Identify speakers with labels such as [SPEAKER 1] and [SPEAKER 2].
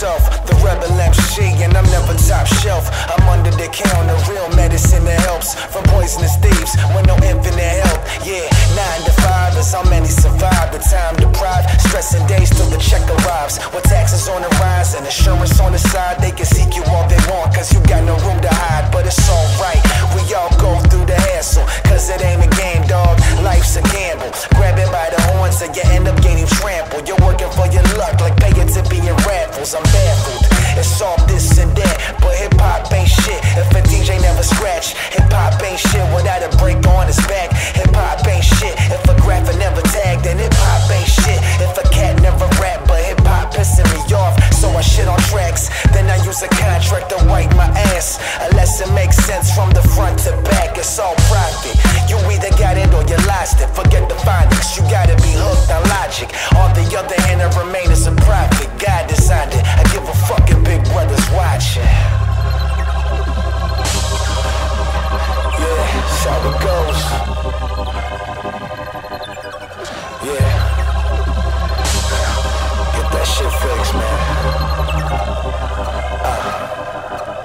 [SPEAKER 1] myself, the rebel MC, and I'm never top shelf. I'm under the counter, real medicine that helps from poisonous thieves with no infinite help. Yeah, 9 to 5 is how many survive the time deprived, stressing days till the check arrives. With taxes on the rise and insurance on the side, they can seek you all they want, cause you got no room to hide. But it's alright, we all go through the hassle, cause it ain't a game, dog, life's a gamble. Grab it by the horns and you end up getting trampled. You're working for your luck like paying to be in raffles. I'm baffled, it's all this and that, but hip-hop ain't shit if a DJ never scratch. Hip-hop ain't shit without a break on his back. Hip-hop ain't shit if a graphic never tagged. And hip-hop ain't shit if a cat never rap. But hip-hop pissing me off, so I shit on tracks. Then I use a contract to wipe my ass, unless it makes sense from the front to back. It's all profit, you either got it or you lost it. Forget the phonics, you gotta be hooked on logic. On the other hand, it remain as a profit. God designed it, I give a fucking big brother's watching. Yeah, that's how it goes. Yeah, get that shit fixed, man.